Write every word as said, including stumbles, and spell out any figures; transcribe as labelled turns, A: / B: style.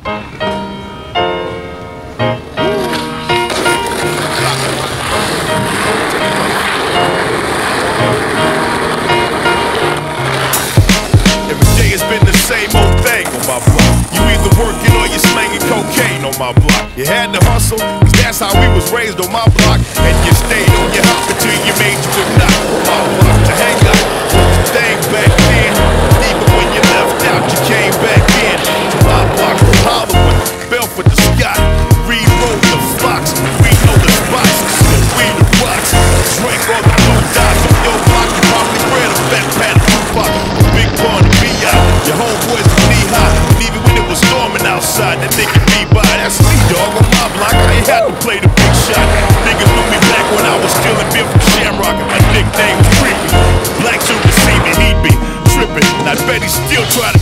A: My block. You had to hustle, cause that's how we was raised on my block. And you stayed on your hop until you made you could not. My block to hang up, thing back then. Even when you left out, you came back in. To my block from Hollywood, Belford to Scott. Rewrote the Fox, we know the spots. So we the rocks, drink all the blue dots on your block. You probably read a fat pat of Tupac. Big pun to be out, your homeboys were knee high. And even when it was storming outside, that nigga be by. That's me, dog, on my block. I ain't had to play the big shot. Niggas knew me back when I was stealing beer from Shamrock, and my nickname was Creepy. Black suit to see me, he'd be tripping. I bet he still try to